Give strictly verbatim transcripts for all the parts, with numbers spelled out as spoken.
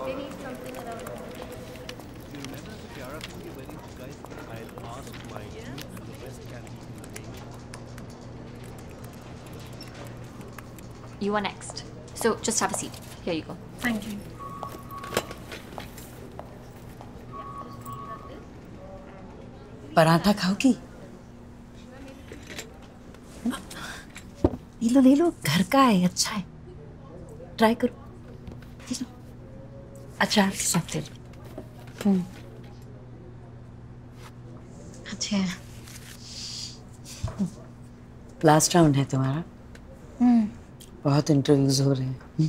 They need something around. You remember the Kiara Fiji wedding, guys? I had asked my team for the best candies in the nation. You are next. So just have a seat. Here you go. Thank you. Paratha खाओगी? ले लो ले लो, घर का है, अच्छा है, try करो। ले लो, अचार के साथ ले लो। हम्म, अच्छा है। लास्ट राउंड है तुम्हारा। हम्म। बहुत इंटरव्यूज हो रहे हैं।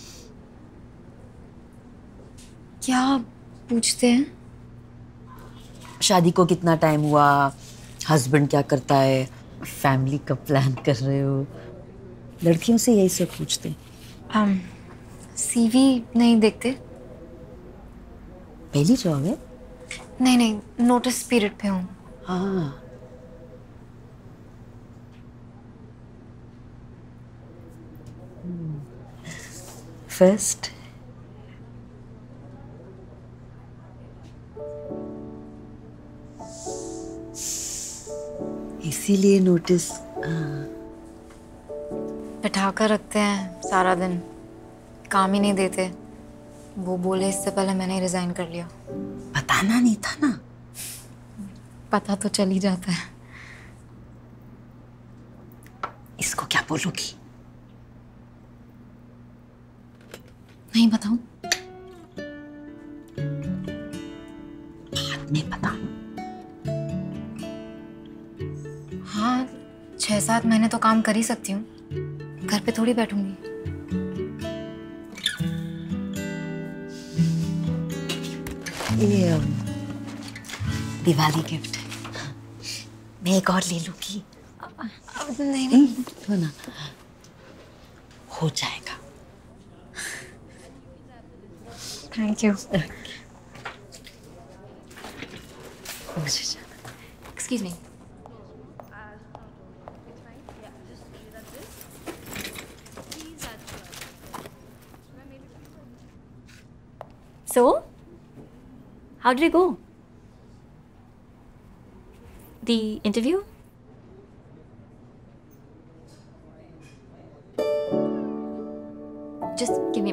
क्या पूछते हैं? शादी को कितना टाइम हुआ, हस्बैंड क्या करता है, फैमिली कब प्लान कर रहे हो, लड़कियों से यही सब पूछते हैं। um, सीवी नहीं देखते? पहली जॉब है? नहीं नहीं, नोटिस पीरियड पे हूँ। हाँ। फर्स्ट इसीलिए नोटिस बिठा कर रखते हैं सारा दिन, काम ही नहीं देते। वो बोले इससे पहले मैंने रिजाइन कर लिया। बताना नहीं था ना? पता तो चल ही जाता है। इसको क्या बोलोगी? नहीं बताऊं? बाद में बता। हाँ, छह सात महीने तो काम कर ही सकती हूँ, घर पे थोड़ी बैठूंगी। ये um, दिवाली गिफ्ट है, मैं एक और ले लूंगी। अब नहीं नहीं, तो ना हो जाएगा। Thank you. मुझे जाना। Excuse me. So, how did it go? The interview? Just give me a